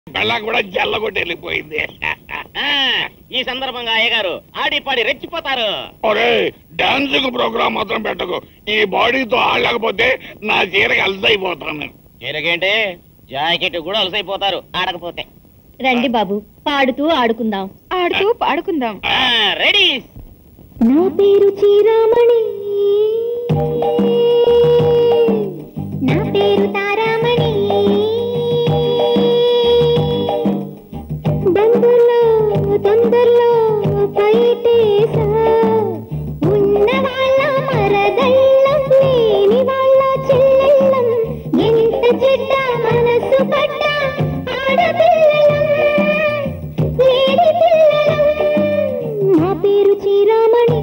Bella కూడా జల్లగొట్టి వెళ్ళిపోయింది. ఈ సందర్భంగా అయ్యగారు ఆడిపాడి రెచ్చిపోతారు. ఒరే డాన్స్ ప్రోగ్రామ్ మాత్రం పెట్టకు. ఈ బాడీతో ఆడలేకపోతే నా చీరకి అలసైపోతాను. చీరకేంటే జాకెట్ కూడా అలసైపోతారు ఆడకపోతే. రండి బాబు, పాడుతూ ఆడుకుందాం. ఆడుతూ పాడుకుందాం. రెడీ. నా పేరు చీరామణి, నా పేరు తారామణి, బంధులో తొందరలో బయటేసా, ఉన్న వాళ్ళ మరదళ్ళం, లేని వాళ్ళ చెల్లెళ్ళం, ఎంత చెడ్డ మనసు పడ్డ ఆడపిల్లలం, లేని పిల్లలం. నా పేరు చీరామణి,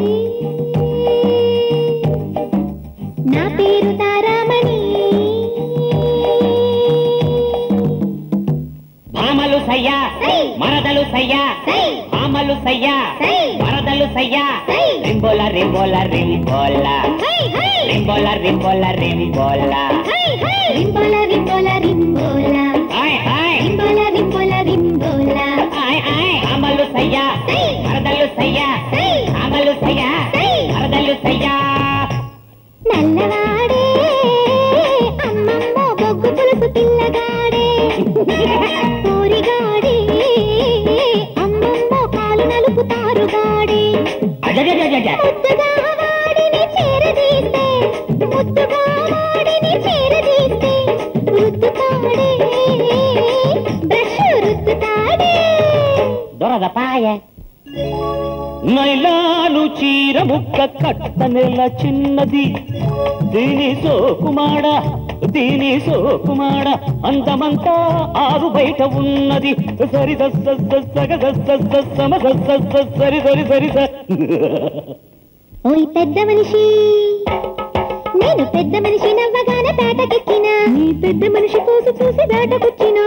నా పేరు తారామణి. భామలు సయ్యా మరదలు సయ్యా, భామలు సయ్యా మరదలు సయ్యా. రింబోల రింబోల రింబోల రింబోల రింబోల రింబోల రింబోల రింబోల రింబోల రింబోల రింబోల రింబోల. భామలు సయ్యా మరదలు సయ్యా, భామలు సయ్యా మరదలు సయ్యా. నల్లవాడే అమ్మమ్మ బొగ్గు పులుసు పిల్లగాడే, పోరిగాడే అమ్మమ్మ పాలు నలుపుతారుగాడే. ముద్దుగా వాడిని చేరదీస్తే, ముద్దుగా వాడిని చేరదీస్తే, రుద్దుతాడే బ్రష్ రుద్దుతాడే. దొరదపాయ నైలాలు చీర ముక్క కట్ట నెల చిన్నది, దీని సోకుమాడ దీని సోకుమాడ అందమంతా ఆరు బయట ఉన్నది. సరి సరి సరి సరి. ఓయ్ పెద్ద మనిషి, నేను పెద్ద మనిషి నవ్వగానే పేటకెక్కినా, నీ పెద్ద మనిషి కోసు చూసి వేటకొచ్చినా.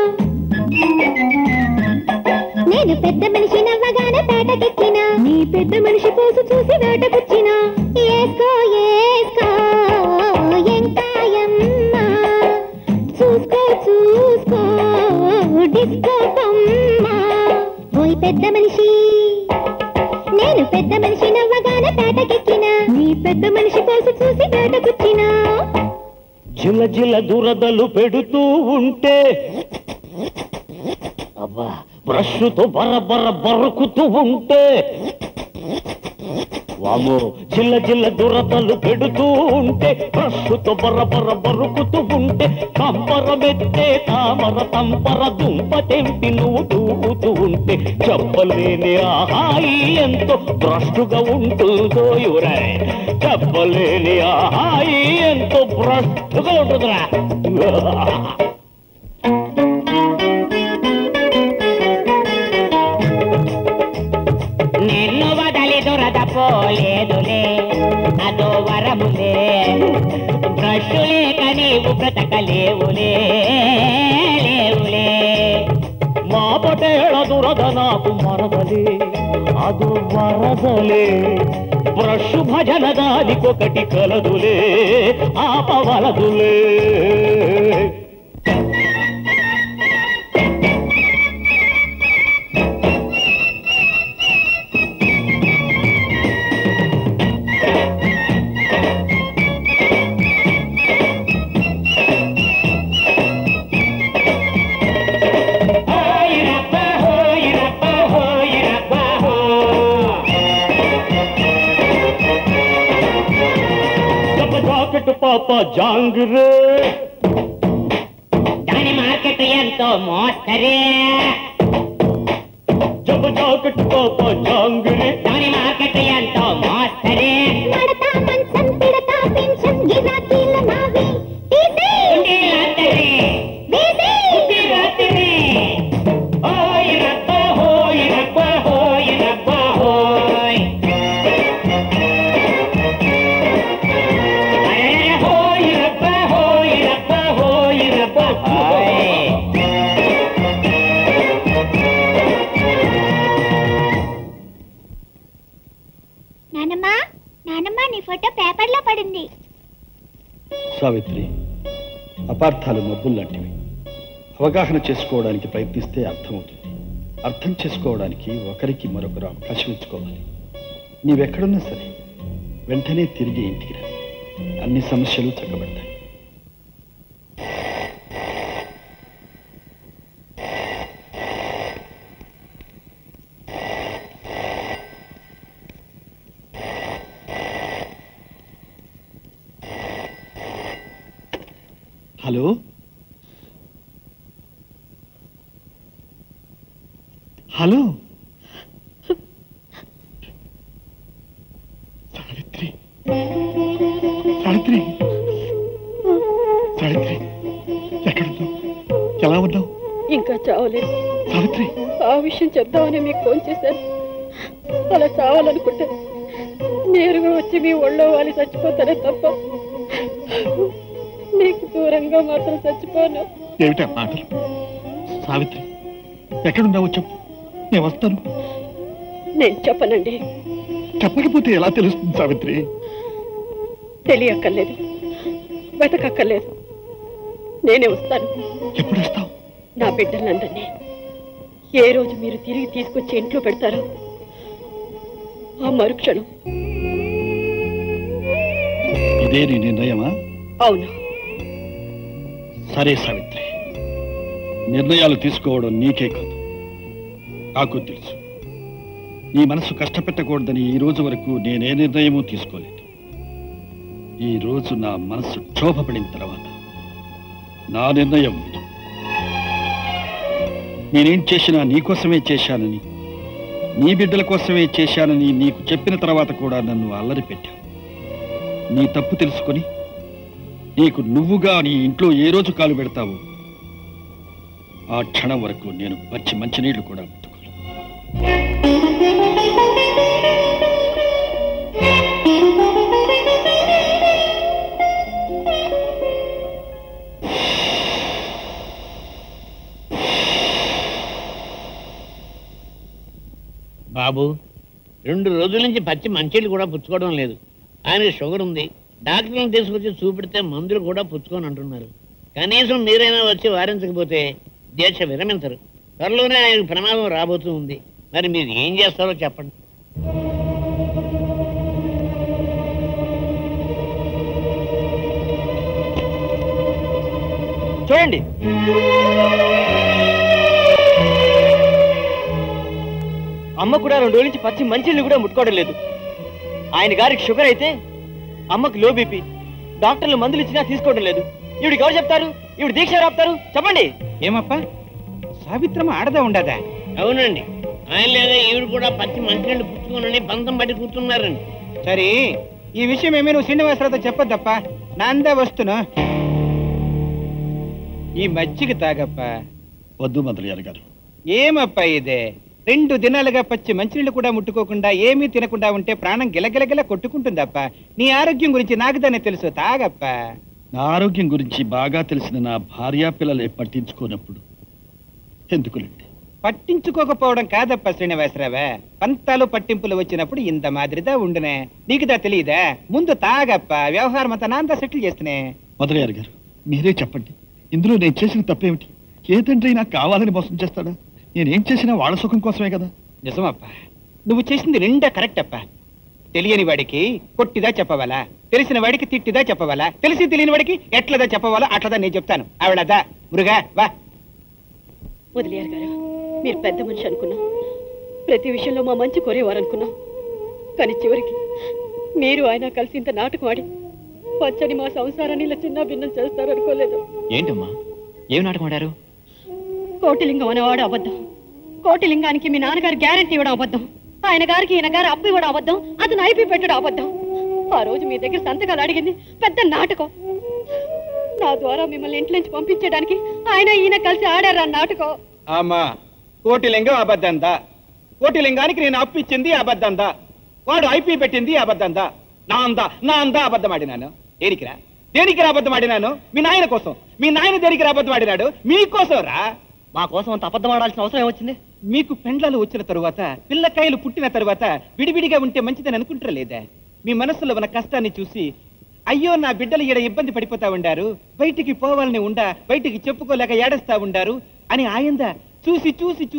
నేను పెద్ద మనిషి నవ్వగానే పేటకెక్కినా, నీ పెద్ద మనిషి కోసు చూసి వేటకొచ్చినా. ఏస్కో ఏస్కో ఎంకాయమ్మ, చూసుకో చూసుకో డిస్కో బొమ్మ. ఓయ్ పెద్ద మనిషి, నేను పెద్ద మనిషి నవ్వగానే పేటకెక్కినా, నీ పెద్ద మనిషి కోసు చూసి వేటకొచ్చినా. జిల జిల దురదలు పెడుతూ ఉంటే అబ్బా, బ్రష్తో బర్ర బరుకుతూ ఉంటే వామో, జిల్ల జిల్ల దురదలు పెడుతూ ఉంటే, బ్రష్తో బర్ర బరుకుతూ ఉంటే, కంపరమెత్తే తామర తంపర దుంప తెంపి నువ్వు తూగుతూ ఉంటే, చెప్పలేని ఆహాయి ఎంతో భ్రష్టుగా ఉంటుందో యువరా, చెప్పలేని ఆహాయి ఎంతో భ్రష్టుగా ఉంటుందిరా. నిన్ను వదలి దురద పోలేదులే, అదో వరములే, బ్రష్ లేక నీవు బ్రతకలేవులే లేవులే. మా పటేళ దురద నాకు మరదలే, అదో వరదలే, బ్రష్ భజన దానికొకటి కలదులే, ఆపవలదులే. పాప జాంగ్రే దాని మార్కెట్ ఎంతో మోస్తరే, జబ జాకెట్ పాప జాంగ్రే దాని మార్కెట్ ఎంతో మోస్తరే. మడతా మంచం పిడతా పెన్షన్ గిరాకీల మావి తీసి రాత్రి రాత్రి హోయ్ రబ్బ హోయ్ రబ్బ హోయ్ రబ్బ హోయ్. నానమ్మా, నానమ్మా నీ ఫోటో పేపర్లో పడింది. సావిత్రి, అపార్థాలు మబ్బుల్లాంటివి. అవగాహన చేసుకోవడానికి ప్రయత్నిస్తే అర్థమవుతుంది. అర్థం చేసుకోవడానికి ఒకరికి మరొకరు అవకాశం ఇచ్చుకోవాలి. నీవెక్కడున్నా సరే వెంటనే తిరిగి ఇంటికి రా. అన్ని సమస్యలు చక్కబడతాయి. హలో, హలో, సావిత్రి, సావిత్రి, సావిత్రి, ఎక్కడున్నావు? ఎలా ఉన్నావు? ఇంకా చావలేదు సావిత్రి. ఆ విషయం చెప్దామని మీకు ఫోన్ చేశాను. అలా చావాలనుకుంటే నేరుగా వచ్చి మీ ఒళ్ళో వాలి చచ్చిపోతానే తప్ప నీకు దూరంగా మాత్రం చచ్చిపోను. ఏమిటా మాటలు? సావిత్రి, ఎక్కడున్నావో చెప్పు, నేను వస్తాను. నేను చెప్పనండి. చెప్పకపోతే ఎలా తెలుస్తుంది సావిత్రి? తెలియక్కర్లేదు, వెతకక్కర్లేదు, నేనే వస్తాను. ఎప్పుడు వస్తావు? నా బిడ్డలందరినీ ఏ రోజు మీరు తిరిగి తీసుకొచ్చి ఇంట్లో పెడతారో ఆ మరుక్షణం. ఇదే నీ నిర్ణయమా? అవును. సరే సావిత్రి, నిర్ణయాలు తీసుకోవడం నీకే కాదు నాకు తెలుసు. నీ మనసు కష్టపెట్టకూడదని ఈ రోజు వరకు నేనే నిర్ణయమూ తీసుకోలేదు. ఈ రోజు నా మనసు క్షోభపడిన తర్వాత నా నిర్ణయం ఉంది. నేనేం చేసినా నీకోసమే చేశానని, నీ బిడ్డల కోసమే చేశానని నీకు చెప్పిన తర్వాత కూడా నన్ను అల్లరి పెట్టావు. నీ తప్పు తెలుసుకొని నీకు నువ్వుగా నీ ఇంట్లో ఏ రోజు కాలు పెడతావో ఆ క్షణం వరకు నేను పచ్చి మంచినీళ్లు కూడా ముట్టుకోను. బాబు, 2 రోజుల నుంచి పచ్చి మంచిళ్ళు కూడా పుచ్చుకోవడం లేదు. ఆయనకి షుగర్ ఉంది. డాక్టర్లను తీసుకొచ్చి చూపెడితే మందులు కూడా పుచ్చుకొని అంటున్నారు. కనీసం మీరైనా వచ్చి వారించకపోతే దీక్ష విరమించరు. త్వరలోనే ఆయనకు ప్రమాదం రాబోతూ ఉంది. మరి మీరు ఏం చేస్తారో చెప్పండి. చూడండి, అమ్మ కూడా 2 రోజుల నుంచి పచ్చి మంచిళ్ళు కూడా ముట్టుకోవడం లేదు. ఆయన గారికి షుగర్ అయితే అమ్మకి లో బీపీ. డాక్టర్లు మందులు ఇచ్చినా తీసుకోవడం లేదు. ఈవిడికి ఎవరు చెప్తారు? ఈవిడ దీక్ష రాపుతారు? చెప్పండి. ఏమప్పా, సావిత్రమ్మ ఆడదా ఉండదా? అవునండి, ఆయన లేదా ఈవిడ కూడా పచ్చి మంచినీళ్ళు పుచ్చుకోనని పంతం పట్టి కూర్చున్నారండి. సరే, ఈ విషయం ఏమీ నువ్వు శ్రీనివాసరావుతో చెప్పొద్దప్ప. నాందా వస్తున్నా. ఈ మజ్జిగ తాగప్ప. వద్దు మంత్రిగారు గారు. ఏమప్పా ఇదే? 2 దినాలుగా పచ్చి మంచినీళ్ళు కూడా ముట్టుకోకుండా ఏమీ తినకుండా ఉంటే ప్రాణం గిలగిలగిల కొట్టుకుంటుందప్ప. నీ ఆరోగ్యం గురించి నాకు దాన్ని తెలుసు, తాగప్ప. నా ఆరోగ్యం గురించి బాగా తెలిసిన నా భార్యా పిల్లలే పట్టించుకోనప్పుడు ఎందుకులేండి? పట్టించుకోకపోవడం కాదప్ప శ్రీనివాసరావే, పంతాలు పట్టింపులు వచ్చినప్పుడు ఇంత మాదిరిదా ఉండునే. నీకుదా తెలియదా? ముందు తాగప్ప, వ్యవహారం అంతా నాంతా సెటిల్ చేస్తేనే. మొదలయ్యారు గారు, మీరే చెప్పండి, ఇందులో నేను చేసిన తప్పేమిటి? ఏ తండ్రి నాకు కావాలని మోసం చేస్తాడా? నేనేం చేసినా వాళ్ళ సుఖం కోసమే కదా. నిజమప్ప, నువ్వు చేసింది నిండా కరెక్ట్ అప్ప. తెలియని వాడికి కొట్టిదా చెప్పవాలా, తెలిసిన వాడికి తిట్టిదా చెప్పవాలా, తెలిసి తెలియని వాడికి ఎట్లదా చెప్పవాలా, అట్లదా నేను చెప్తాను. ఆవిడదా మురుగా వా. వదిలేరు గారు, మీరు పెద్ద మనిషి అనుకున్నాం. ప్రతి విషయంలో మా మంచి కోరేవారు అనుకున్నాం. కానీ చివరికి మీరు ఆయన కలిసి ఇంత నాటకం ఆడి పచ్చని మా సంసారాన్ని ఇలా చిన్న భిన్నం చేస్తారు అనుకోలేదు. ఏంటమ్మా, ఏం నాటకం ఆడారు? కోటిలింగం అనేవాడు అబద్ధం. కోటిలింగానికి మీ నాన్నగారు గ్యారంటీ ఇవ్వడం అబద్ధం. ఆయన గారికి ఈయన గారు అప్పు ఇవ్వడం అబద్ధం. అతను ఐపీ పెట్టడం అబద్ధం. ఆ రోజు మీ దగ్గర సంతకాలు అడిగింది పెద్ద నాటకం. నా ద్వారా మిమ్మల్ని ఇంటి నుంచి పంపించడానికి ఆయన ఈయన కలిసి ఆడారు ఆ నాటకం. అమ్మా, కోటిలింగం అబద్ధందా? కోటిలింగానికి నేను అప్పు ఇచ్చింది అబద్ధందా? వాడు ఐపీ పెట్టింది అబద్ధందా? నా అందా అబద్ధం ఆడినాను. దేనికిరా దేనికిరా అబద్ధం ఆడినాను? మీ నాయన కోసం. మీ నాయన దేనికిరా అబద్ధం ఆడినాడు? మీకోసం రా. మా కోసం అంత అబద్ధం ఆడాల్సిన అవసరం ఏమొచ్చింది? మీకు పెండ్లాలు వచ్చిన తరువాత, పిల్లకాయలు పుట్టిన తరువాత విడివిడిగా ఉంటే మంచిదని అనుకుంటారా లేదా? మీ మనసులో ఉన్న కష్టాన్ని చూసి అయ్యో నా బిడ్డలు ఈడ ఇబ్బంది పడిపోతా ఉండారు, బయటికి పోవాలని ఉండా, బయటికి చెప్పుకోలేక ఏడుస్తా ఉండారు అని ఆయందా చూసి చూసి